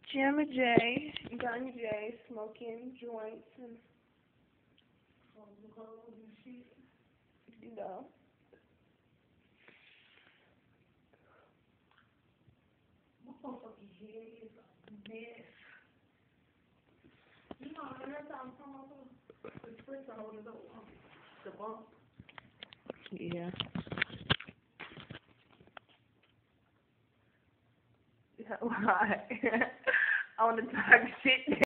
Jamma J, Gun J, smoking joints and you know. My motherfucking head is a mess. You know, every time I come over, the spritz hold it up. The bump. Yeah. Why? I want to talk shit.